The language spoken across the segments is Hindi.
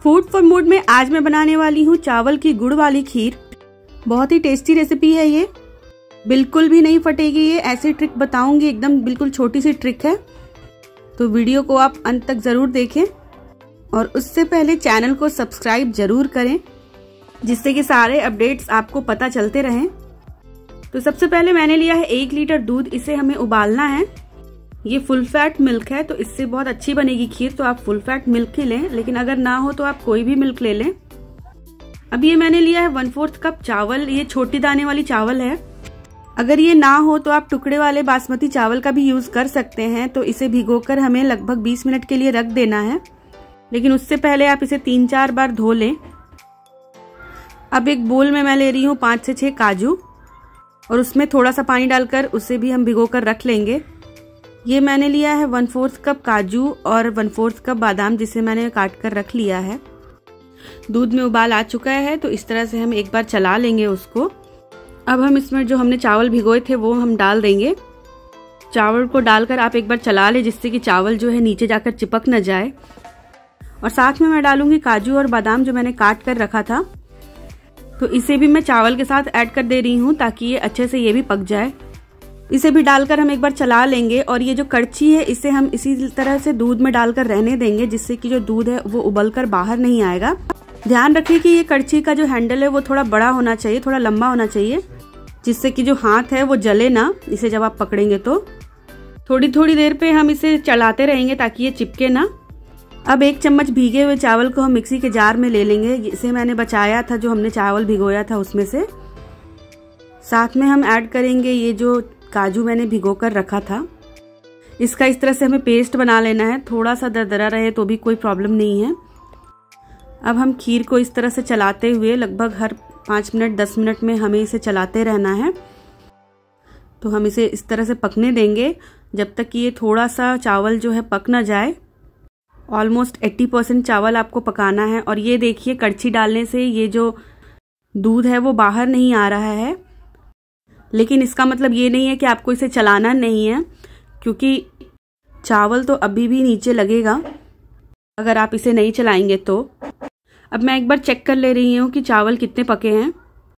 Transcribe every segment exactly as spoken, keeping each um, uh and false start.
फूड फॉर मूड में आज मैं बनाने वाली हूँ चावल की गुड़ वाली खीर। बहुत ही टेस्टी रेसिपी है ये, बिल्कुल भी नहीं फटेगी। ये ऐसी ट्रिक बताऊंगी, एकदम बिल्कुल छोटी सी ट्रिक है, तो वीडियो को आप अंत तक जरूर देखें और उससे पहले चैनल को सब्सक्राइब जरूर करें, जिससे कि सारे अपडेट्स आपको पता चलते रहें। तो सबसे पहले मैंने लिया है एक लीटर दूध, इसे हमें उबालना है। ये फुल फैट मिल्क है, तो इससे बहुत अच्छी बनेगी खीर, तो आप फुल फैट मिल्क ही लें, लेकिन अगर ना हो तो आप कोई भी मिल्क ले लें। अब ये मैंने लिया है वन फोर्थ कप चावल, ये छोटी दाने वाली चावल है। अगर ये ना हो तो आप टुकड़े वाले बासमती चावल का भी यूज कर सकते हैं। तो इसे भिगोकर हमें लगभग बीस मिनट के लिए रख देना है, लेकिन उससे पहले आप इसे तीन चार बार धो लें। अब एक बोल में मैं ले रही हूँ पाँच से छह काजू और उसमें थोड़ा सा पानी डालकर उसे भी हम भिगोकर रख लेंगे। ये मैंने लिया है वन फोर्थ कप काजू और वन फोर्थ कप बादाम, जिसे मैंने काट कर रख लिया है। दूध में उबाल आ चुका है, तो इस तरह से हम एक बार चला लेंगे उसको। अब हम इसमें जो हमने चावल भिगोए थे वो हम डाल देंगे। चावल को डालकर आप एक बार चला लें, जिससे कि चावल जो है नीचे जाकर चिपक न जाए। और साथ में मैं डालूंगी काजू और बादाम जो मैंने काट कर रखा था, तो इसे भी मैं चावल के साथ ऐड कर दे रही हूँ ताकि ये अच्छे से ये भी पक जाए। इसे भी डालकर हम एक बार चला लेंगे और ये जो कड़छी है इसे हम इसी तरह से दूध में डालकर रहने देंगे, जिससे कि जो दूध है वो उबलकर बाहर नहीं आएगा। ध्यान रखिए कि ये कड़छी का जो हैंडल है वो थोड़ा बड़ा होना चाहिए, थोड़ा लंबा होना चाहिए, जिससे कि जो हाथ है वो जले ना इसे जब आप पकड़ेंगे तो। थोड़ी थोड़ी देर पे हम इसे चलाते रहेंगे ताकि ये चिपके ना। अब एक चम्मच भीगे हुए चावल को हम मिक्सी के जार में ले लेंगे। इसे मैंने बचाया था, जो हमने चावल भिगोया था उसमें से। साथ में हम ऐड करेंगे ये जो काजू मैंने भिगो कर रखा था। इसका इस तरह से हमें पेस्ट बना लेना है, थोड़ा सा दरदरा रहे तो भी कोई प्रॉब्लम नहीं है। अब हम खीर को इस तरह से चलाते हुए लगभग हर पाँच मिनट दस मिनट में हमें इसे चलाते रहना है। तो हम इसे इस तरह से पकने देंगे जब तक कि ये थोड़ा सा चावल जो है पक ना जाए। ऑलमोस्ट अस्सी परसेंट चावल आपको पकाना है। और ये देखिए, कड़छी डालने से ये जो दूध है वो बाहर नहीं आ रहा है, लेकिन इसका मतलब ये नहीं है कि आपको इसे चलाना नहीं है, क्योंकि चावल तो अभी भी नीचे लगेगा अगर आप इसे नहीं चलाएंगे तो। अब मैं एक बार चेक कर ले रही हूँ कि चावल कितने पके हैं।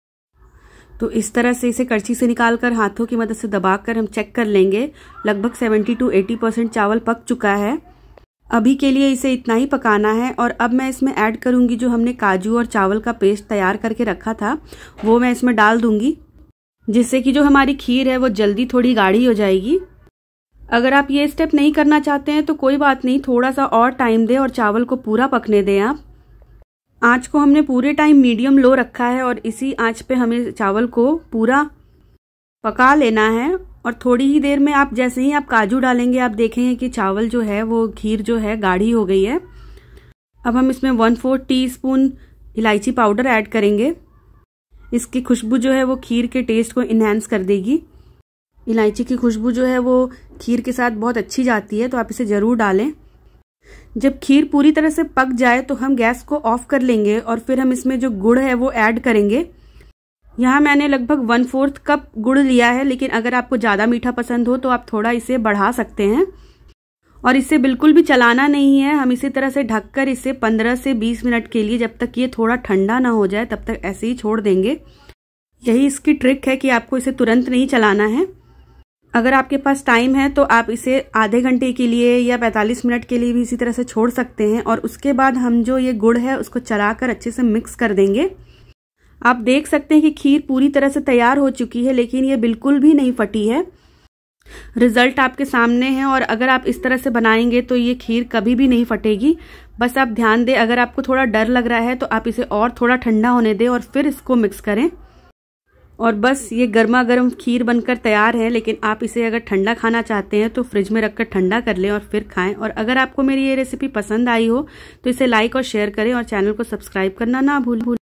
तो इस तरह से इसे कड़छी से निकालकर हाथों की मदद से दबाकर हम चेक कर लेंगे। लगभग सत्तर टू अस्सी परसेंट चावल पक चुका है। अभी के लिए इसे इतना ही पकाना है। और अब मैं इसमें ऐड करूंगी जो हमने काजू और चावल का पेस्ट तैयार करके रखा था, वो मैं इसमें डाल दूंगी, जिससे कि जो हमारी खीर है वो जल्दी थोड़ी गाढ़ी हो जाएगी। अगर आप ये स्टेप नहीं करना चाहते हैं तो कोई बात नहीं, थोड़ा सा और टाइम दें और चावल को पूरा पकने दें आप। आंच को हमने पूरे टाइम मीडियम लो रखा है और इसी आंच पे हमें चावल को पूरा पका लेना है। और थोड़ी ही देर में आप जैसे ही आप काजू डालेंगे, आप देखेंगे कि चावल जो है वो खीर जो है गाढ़ी हो गई है। अब हम इसमें वन फोर्थ टी स्पून इलायची पाउडर ऐड करेंगे। इसकी खुशबू जो है वो खीर के टेस्ट को इन्हेंस कर देगी। इलायची की खुशबू जो है वो खीर के साथ बहुत अच्छी जाती है, तो आप इसे जरूर डालें। जब खीर पूरी तरह से पक जाए तो हम गैस को ऑफ कर लेंगे और फिर हम इसमें जो गुड़ है वो ऐड करेंगे। यहाँ मैंने लगभग वन फोर्थ कप गुड़ लिया है, लेकिन अगर आपको ज़्यादा मीठा पसंद हो तो आप थोड़ा इसे बढ़ा सकते हैं। और इसे बिल्कुल भी चलाना नहीं है, हम इसी तरह से ढककर इसे पंद्रह से बीस मिनट के लिए, जब तक ये थोड़ा ठंडा ना हो जाए तब तक ऐसे ही छोड़ देंगे। यही इसकी ट्रिक है कि आपको इसे तुरंत नहीं चलाना है। अगर आपके पास टाइम है तो आप इसे आधे घंटे के लिए या पैंतालीस मिनट के लिए भी इसी तरह से छोड़ सकते हैं। और उसके बाद हम जो ये गुड़ है उसको चलाकर अच्छे से मिक्स कर देंगे। आप देख सकते हैं कि खीर पूरी तरह से तैयार हो चुकी है, लेकिन ये बिल्कुल भी नहीं फटी है। रिजल्ट आपके सामने है। और अगर आप इस तरह से बनाएंगे तो ये खीर कभी भी नहीं फटेगी। बस आप ध्यान दें, अगर आपको थोड़ा डर लग रहा है तो आप इसे और थोड़ा ठंडा होने दें और फिर इसको मिक्स करें। और बस ये गर्मा गर्म खीर बनकर तैयार है। लेकिन आप इसे अगर ठंडा खाना चाहते हैं तो फ्रिज में रखकर ठंडा कर लें और फिर खाएं। और अगर आपको मेरी ये रेसिपी पसंद आई हो तो इसे लाइक और शेयर करें और चैनल को सब्सक्राइब करना ना भूलें।